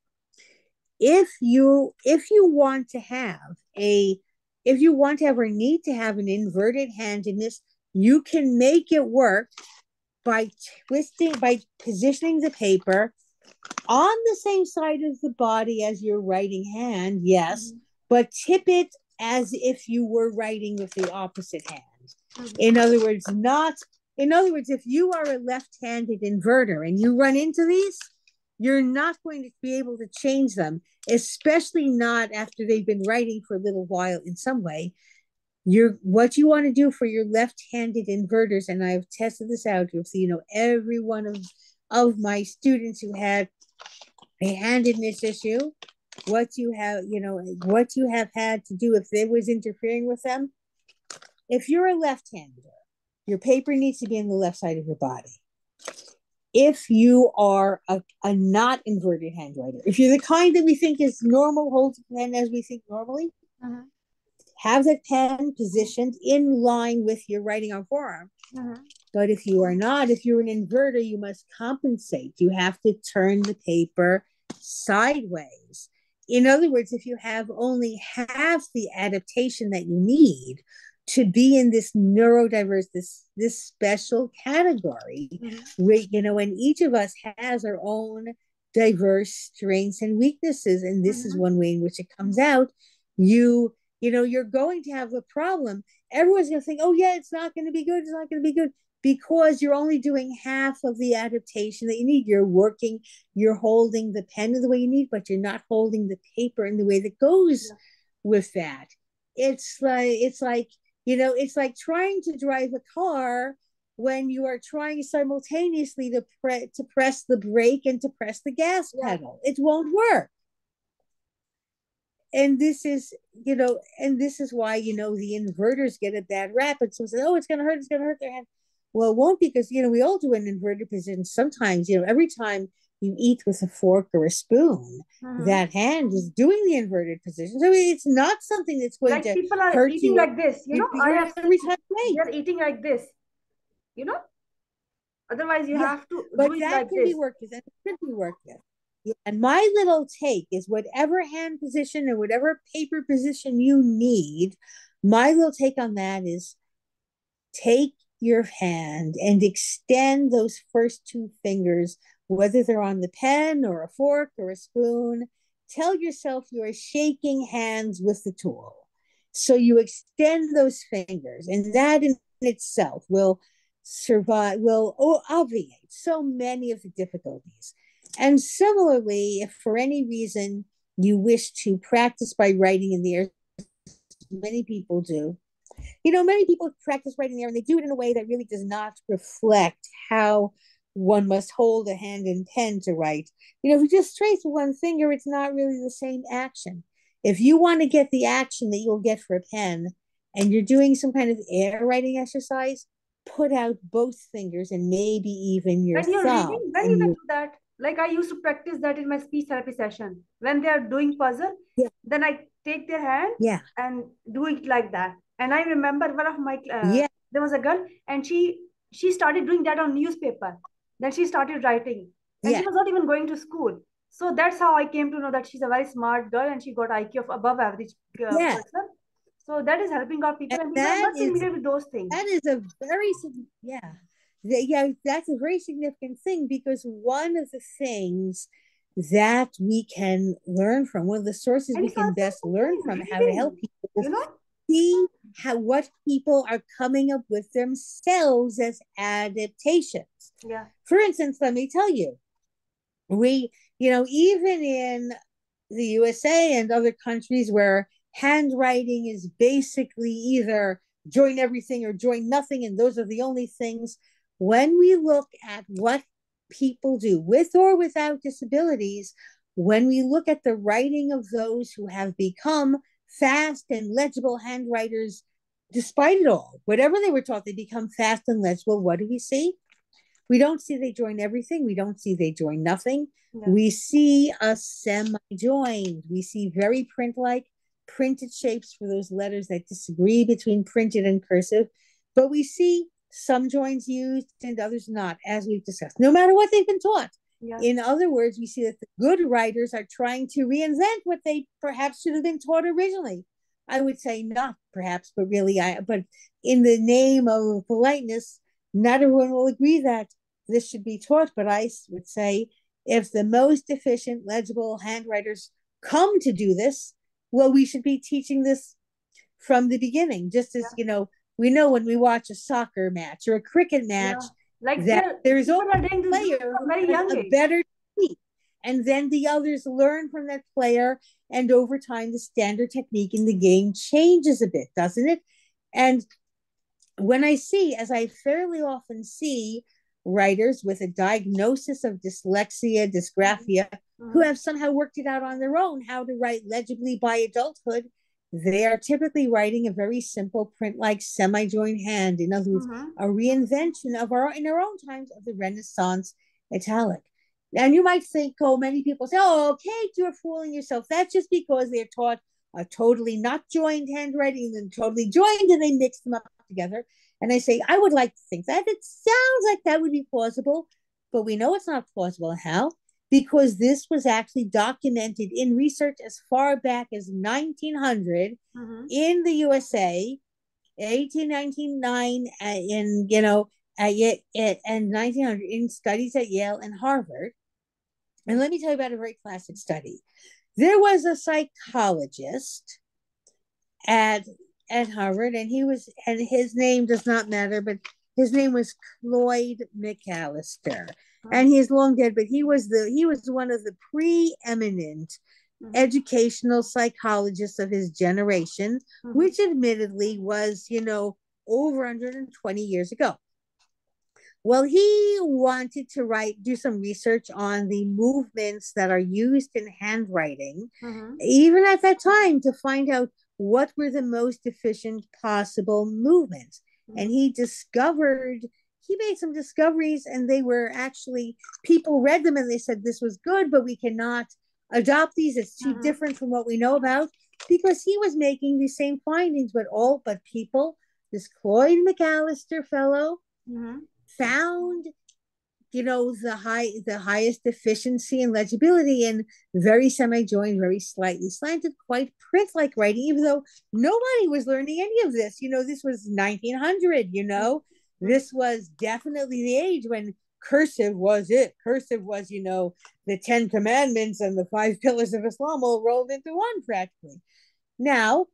If you want to have a if you want to have or need to have an inverted handedness, you can make it work by positioning the paper on the same side of the body as your writing hand, yes, Mm-hmm. but tip it as if you were writing with the opposite hand. Mm-hmm. In other words, not in other words, if you are a left-handed inverter and you run into these, you're not going to be able to change them, especially not after they've been writing for a little while in some way. What you want to do for your left-handed inverters, and I've tested this out with every one of my students who had a handedness issue, what you have had to do if it was interfering with them. If you're a left-hander, your paper needs to be on the left side of your body. If you are a not inverted handwriter, if you're the kind that we think is normal, hold the pen as we think normally, Mm-hmm. have the pen positioned in line with your writing on forearm. Mm-hmm. But if you are not, if you're an inverter, you must compensate. You have to turn the paper sideways. In other words, if you have only half the adaptation that you need to be in this neurodiverse, this special category, Mm-hmm. and each of us has our own diverse strengths and weaknesses, and this is Mm-hmm. one way in which it comes out. You're going to have a problem. Everyone's going to think, oh yeah, it's not going to be good, it's not going to be good, because you're only doing half of the adaptation that you need. You're holding the pen in the way you need, but you're not holding the paper in the way that goes Yeah. with that. It's like trying to drive a car when you are trying simultaneously to press the brake and to press the gas Yeah. pedal. It won't work. And this is why the inverters get a bad rap. And so say, oh, it's gonna hurt their hand. Well, it won't, because we all do an inverted position sometimes. Every time you eat with a fork or a spoon, Mm-hmm. that hand is doing the inverted position. So it's not something that's going Like to people are hurt eating you. like this, You'd be I hurt have every seen time you ate. they're eating like this, you know. Otherwise, you Yeah, have to do but it that like can be this. worked with, and it should be worked with. Yeah. And my little take is, whatever hand position or whatever paper position you need, my little take on that is, take your hand and extend those first two fingers, whether they're on the pen or a fork or a spoon. Tell yourself you are shaking hands with the tool. So you extend those fingers, and that in itself will obviate so many of the difficulties. And similarly, if for any reason you wish to practice by writing in the air, many people do, many people practice writing there, and they do it in a way that really does not reflect how one must hold a hand and pen to write. If you just trace with one finger, it's not really the same action. If you want to get the action that you'll get for a pen, and you're doing some kind of air writing exercise, put out both fingers and maybe even your When you're reading, thumb. then you And can you, do that. Like I used to practice that in my speech therapy session. When they are doing puzzle, yeah, then I take their hand yeah, and do it like that. And I remember one of my yeah, there was a girl, and she started doing that on newspaper. Then she started writing, and she yeah, was not even going to school. So that's how I came to know that she's a very smart girl, and she got IQ of above average yeah. person. So that is helping out people, And and people are not familiar with those things. that is a very yeah, yeah, that's a very significant thing, because one of the things that we can learn from, one of the sources And we it's can also best learn from important in how to help reading, people you is know. see what people are coming up with themselves as adaptations. Yeah. For instance, let me tell you, we even in the USA and other countries where handwriting is basically either join everything or join nothing, and those are the only things. When we look at what people do with or without disabilities, when we look at the writing of those who have become fast and legible handwriters, despite it all, whatever they were taught, they become fast and legible. What do we see? We don't see they join everything. We don't see they join nothing. Yeah. We see a semi-joined. We see very print-like printed shapes for those letters that disagree between printed and cursive. But we see some joins used and others not, as we've discussed, no matter what they've been taught. Yeah. In other words, we see that the good writers are trying to reinvent what they perhaps should have been taught originally. I would say not perhaps, but really, but in the name of politeness, not everyone will agree that this should be taught. But I would say if the most efficient, legible handwriters come to do this, well, we should be teaching this from the beginning. Just as, Yeah. we know when we watch a soccer match or a cricket match Yeah. Like that there's people always are doing a this player from who very has young a age. better technique. And then the others learn from that player. And over time, the standard technique in the game changes a bit, doesn't it? And when I see, as I fairly often see, writers with a diagnosis of dyslexia, dysgraphia, who Mm-hmm. have somehow worked it out on their own how to write legibly by adulthood, they are typically writing a very simple print like semi joined hand. In other words, Mm-hmm. a reinvention of in our own times, of the Renaissance italic. And you might think, oh, many people say, oh, Kate, you're fooling yourself. That's just because they're taught a totally not joined handwriting and totally joined, and they mix them up together. And I say, I would like to think that it sounds like that would be plausible, but we know it's not plausible. How? Because this was actually documented in research as far back as 1900 Mm-hmm. in the USA, 1899 in, and 1900 in studies at Yale and Harvard. And let me tell you about a very classic study. There was a psychologist at at Harvard, and his name does not matter, but his name was Cloyd McAllister, and he is long dead. But he was one of the preeminent Mm-hmm. educational psychologists of his generation, Mm-hmm. which admittedly was over 120 years ago. Well, he wanted to do some research on the movements that are used in handwriting, Mm-hmm. even at that time, to find out what were the most efficient possible movements. And he made some discoveries, and they were actually, people read them and they said, this was good, but we cannot adopt these. It's too Mm-hmm. different from what we know about, because he was making the same findings, but people, this Cloyd McAllister fellow, Mm-hmm. found the highest efficiency and legibility in very semi-joined, very slightly slanted, quite print-like writing, even though nobody was learning any of this. This was 1900. This was definitely the age when cursive was it. Cursive was, the 10 commandments and the 5 pillars of Islam all rolled into one practically. Now,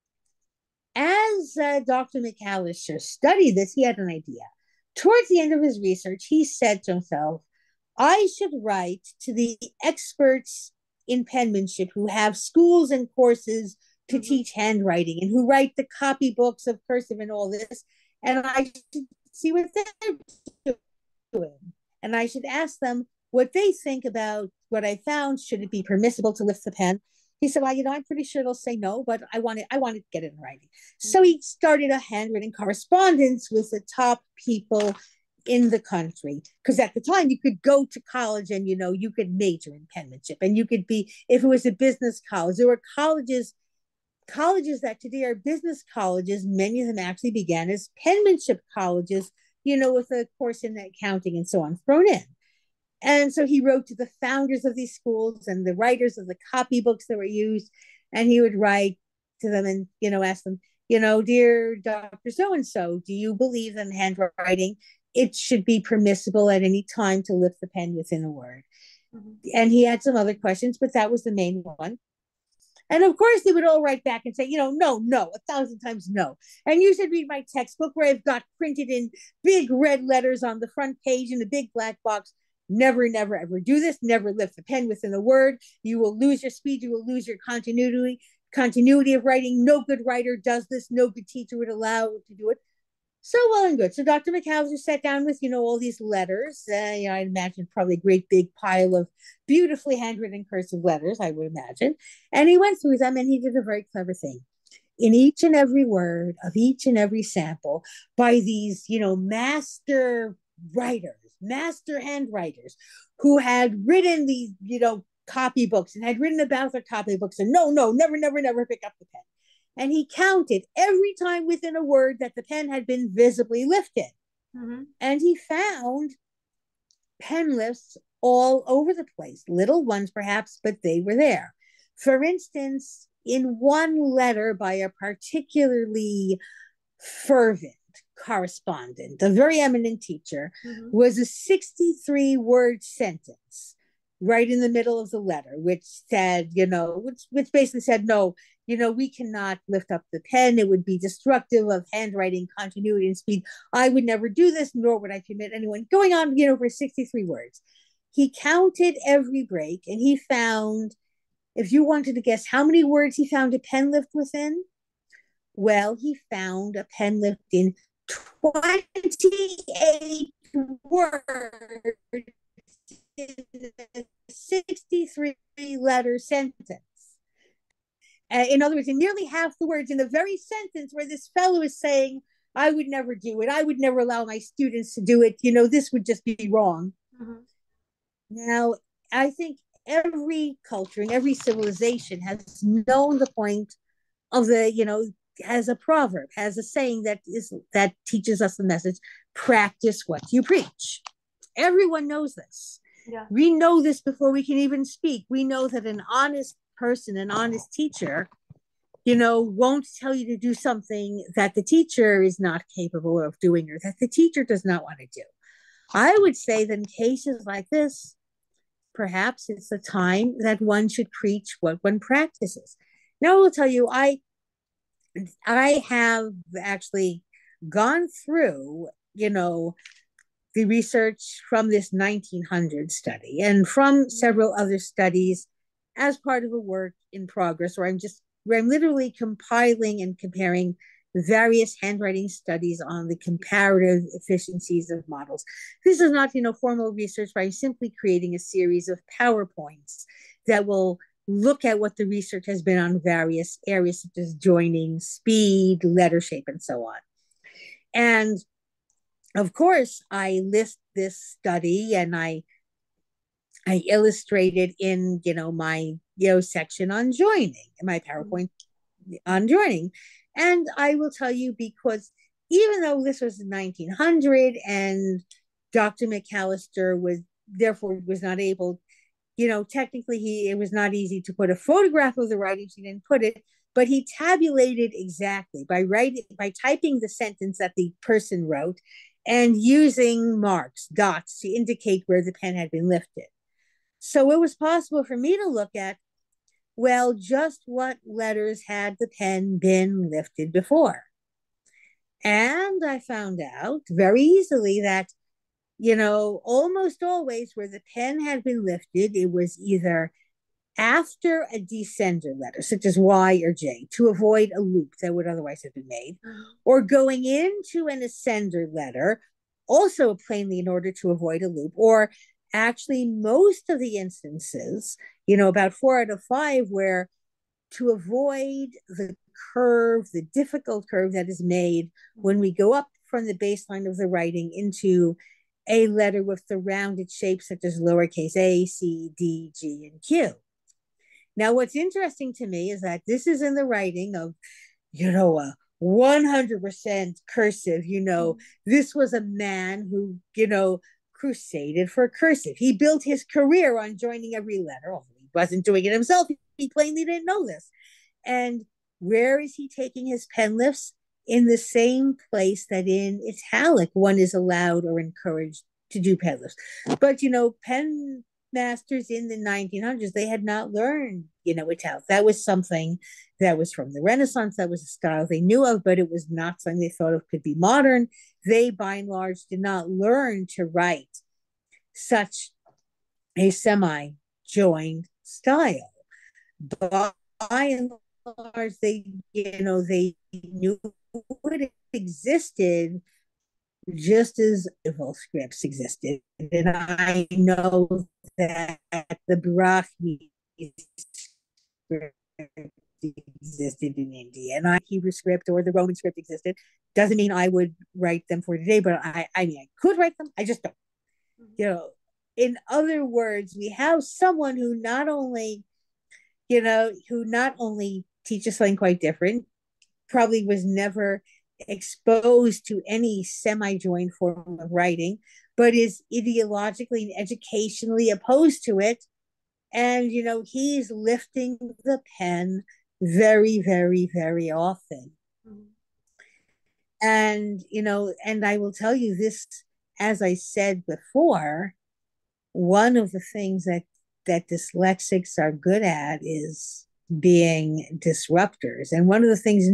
as Dr. McAllister studied this, he had an idea. Towards the end of his research, he said to himself, I should write to the experts in penmanship who have schools and courses to Mm-hmm. teach handwriting and who write the copybooks of cursive and all this. And I should see what they're doing. And I should ask them what they think about what I found. Should it be permissible to lift the pen? He said, well, I'm pretty sure they'll say no, but I want to get it in writing. So he started a handwritten correspondence with the top people in the country. Because at the time you could go to college and, you could major in penmanship, and you could be, if it was a business college, there were colleges that today are business colleges. Many of them actually began as penmanship colleges, with a course in accounting and so on thrown in. And so he wrote to the founders of these schools and the writers of the copybooks that were used. And he would write to them and, ask them, dear Dr. So-and-so, do you believe in handwriting? It should be permissible at any time to lift the pen within a word. Mm-hmm. And he had some other questions, but that was the main one. And of course, they would all write back and say, no, 1,000 times no. And you should read my textbook where I've got printed in big red letters on the front page in a big black box. Never, never, ever do this. Never lift the pen within a word. You will lose your speed. You will lose your continuity of writing. No good writer does this. No good teacher would allow to do it. So well and good. So Dr. McAllister sat down with, all these letters. I imagine probably a great big pile of beautifully handwritten cursive letters, I would imagine. And he went through them, and he did a very clever thing. In each and every word of each and every sample, by these, master writers, master handwriters, who had written these, copybooks and had written about their copybooks, and no, never, never, never pick up the pen. And he counted every time within a word that the pen had been visibly lifted. Mm-hmm. And he found pen lifts all over the place, little ones perhaps, but they were there. For instance, in one letter by a particularly fervent correspondent, a very eminent teacher, Mm-hmm. was a 63-word sentence right in the middle of the letter, which said, which basically said, no, we cannot lift up the pen. It would be destructive of handwriting continuity and speed. I would never do this, nor would I permit anyone going on, for 63 words. He counted every break and he found, if you wanted to guess how many words he found a pen lift within, well, he found a pen lift in 28 words in a 63 letter sentence. In other words, in nearly half the words in the very sentence where this fellow is saying, I would never do it. I would never allow my students to do it. This would just be wrong. Mm-hmm. Now, I think every culture and every civilization has known the point of has a proverb, has a saying that teaches us the message: practice what you preach. Everyone knows this. Yeah. We know this before we can even speak. We know that an honest person, an honest teacher, won't tell you to do something that the teacher is not capable of doing or that the teacher does not want to do. I would say that in cases like this, perhaps it's the time that one should preach what one practices. Now, I will tell you, I have actually gone through, the research from this 1900 study and from several other studies as part of a work in progress where I'm literally compiling and comparing various handwriting studies on the comparative efficiencies of models. This is not, formal research, but I'm simply creating a series of PowerPoints that will look at what the research has been on various areas such as joining, speed, letter shape, and so on. And of course, I list this study and I illustrated in my section on joining, my PowerPoint on joining. And I will tell you, because even though this was 1900 and Dr. McAllister was not able, technically it was not easy to put a photograph of the writing. She didn't put it, but he tabulated exactly by typing the sentence that the person wrote and using marks, dots, to indicate where the pen had been lifted. So it was possible for me to look at, well, just what letters had the pen been lifted before. And I found out very easily that, almost always where the pen had been lifted, it was either after a descender letter, such as Y or J, to avoid a loop that would otherwise have been made, or going into an ascender letter, also plainly in order to avoid a loop, or actually most of the instances, about 4 out of 5, where to avoid the difficult curve that is made when we go up from the baseline of the writing into a letter with the rounded shapes such as lowercase a, c, d, g, and q. Now, what's interesting to me is that this is in the writing of, a 100% cursive. This was a man who, crusaded for cursive. He built his career on joining every letter, although he wasn't doing it himself. He plainly didn't know this. And where is he taking his pen lifts? In the same place that in italic one is allowed or encouraged to do pen lifts. But, pen masters in the 1900s, they had not learned, italic. That was something that was from the Renaissance. That was a style they knew of, but it was not something they thought of could be modern. They, by and large, did not learn to write such a semi-joined style. By and large, they knew it existed just as evil scripts existed. And I know that the Brahmi script existed in India, and Hebrew script or the Roman script existed. Doesn't mean I would write them for today, but I mean, I could write them. I just don't. In other words, we have someone who not only teaches something quite different, probably was never exposed to any semi-joined form of writing, but is ideologically and educationally opposed to it. And, he's lifting the pen very, very, very often. Mhm. And I will tell you this, as I said before, one of the things that dyslexics are good at is being disruptors. And one of the things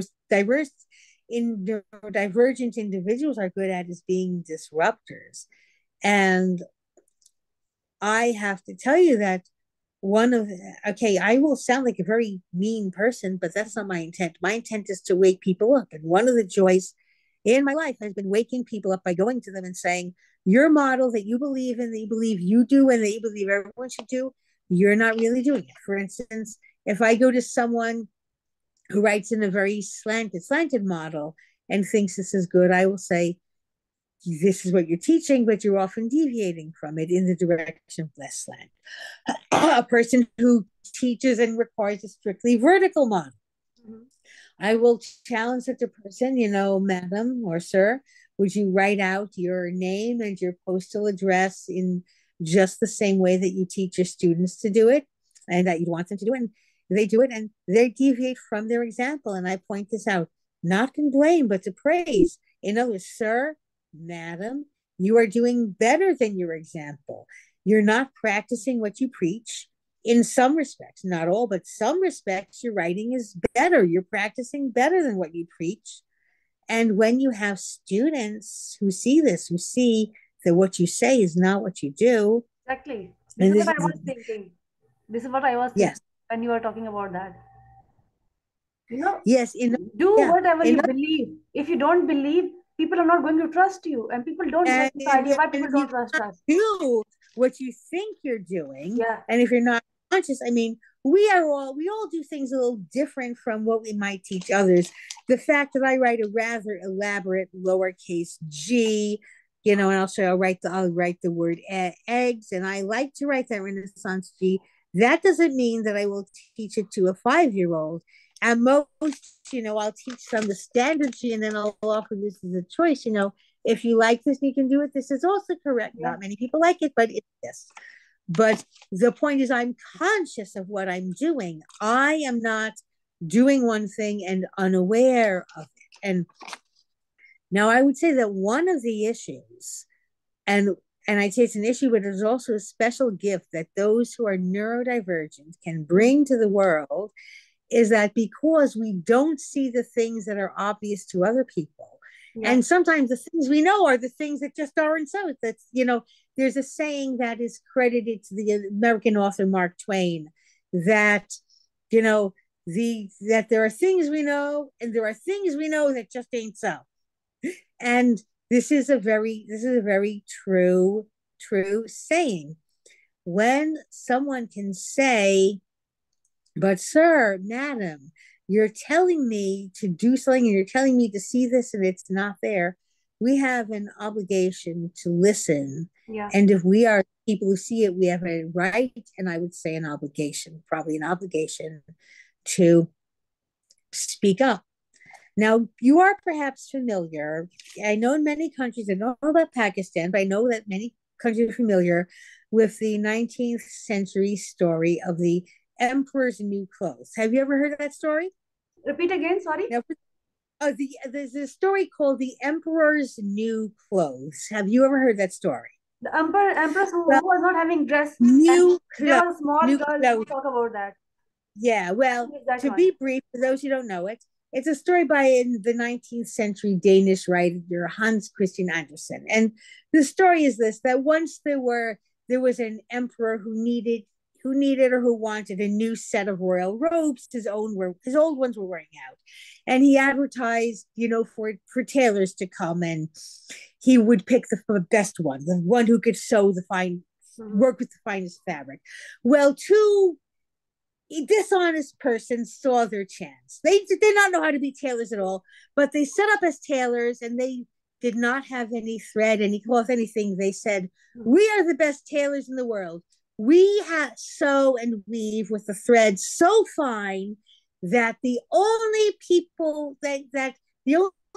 neurodivergent individuals are good at is being disruptors. And I have to tell you that okay, I will sound like a very mean person, but that's not my intent. My intent is to wake people up. And one of the joys in my life has been waking people up by going to them and saying, your model that you believe in, that you believe you do, and that you believe everyone should do, you're not really doing it. For instance, if I go to someone who writes in a very slanted model and thinks this is good, I will say, this is what you're teaching, but you're often deviating from it in the direction of less slant. A person who teaches and requires a strictly vertical model, mm-hmm. I will challenge such a person, madam or sir, would you write out your name and your postal address in just the same way that you teach your students to do it and that you want them to do it? And they do it and they deviate from their example. And I point this out, not to blame, but to praise. In other words, sir, madam, you are doing better than your example. You're not practicing what you preach. In some respects, not all, but some respects, your writing is better. You're practicing better than what you preach. And when you have students who see this, who see that what you say is not what you do. Exactly. This is what I was thinking. This is what I was thinking yes. when you were talking about that. Yes. Do whatever you believe. If you don't believe, people are not going to trust you. And people don't have this idea why people don't trust us. Do what you think you're doing. Yeah. And if you're not conscious, we all do things a little different from what we might teach others. The fact that I write a rather elaborate lowercase g, and I'll write the word eggs, and I like to write that Renaissance G. That doesn't mean that I will teach it to a 5-year-old. At most, I'll teach them the standard G, and then I'll offer this as a choice. If you like this, you can do it. This is also correct. Yeah. Not many people like it, but it's this. But the point is, I'm conscious of what I'm doing. I am not doing one thing and unaware of it. And now I would say that one of the issues, and I'd say it's an issue, but there's also a special gift that those who are neurodivergent can bring to the world, is that because we don't see the things that are obvious to other people. Yeah. And sometimes the things we know are the things that just aren't so. That's, there's a saying that is credited to the American author Mark Twain that, that there are things we know and there are things we know that just ain't so. And this is a very true saying. When someone can say, but sir, madam, you're telling me to do something and you're telling me to see this and it's not there, we have an obligation to listen. Yeah. And if we are people who see it, we have a right, and I would say an obligation, probably an obligation to speak up. Now, you are perhaps familiar, I know in many countries, I don't know about Pakistan, but I know that many countries are familiar with the 19th century story of the Emperor's New Clothes. Have you ever heard of that story? Repeat again, sorry. Now, there's a story called The Emperor's New Clothes. Have you ever heard that story? The Empress who was not having dress. New clothes. There was a small girl. Talk about that. Yeah, well, to be brief, for those who don't know it, it's a story by the 19th century Danish writer Hans Christian Andersen. And the story is this, that once there was an emperor who needed or who wanted a new set of royal robes. His old ones were wearing out. And he advertised, for tailors to come, and he would pick the best one, the one who could sew work with the finest fabric. Well, two dishonest persons saw their chance. They did not know how to be tailors at all, but they set up as tailors, and they did not have any thread, any cloth, anything. They said, we are the best tailors in the world. We sew and weave with the thread so fine that the only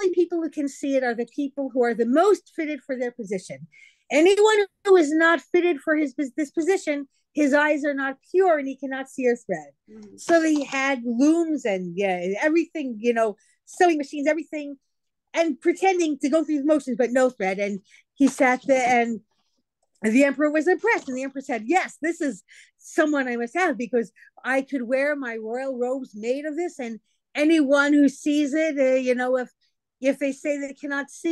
people who can see it are the people who are the most fitted for their position. Anyone who is not fitted for this position, his eyes are not pure and he cannot see a thread. Mm-hmm. So he had looms and everything, sewing machines, everything, and pretending to go through these motions, but no thread. And he sat there, and the emperor was impressed, and the emperor said, yes, this is someone I must have, because I could wear my royal robes made of this, and anyone who sees it, if they say they cannot see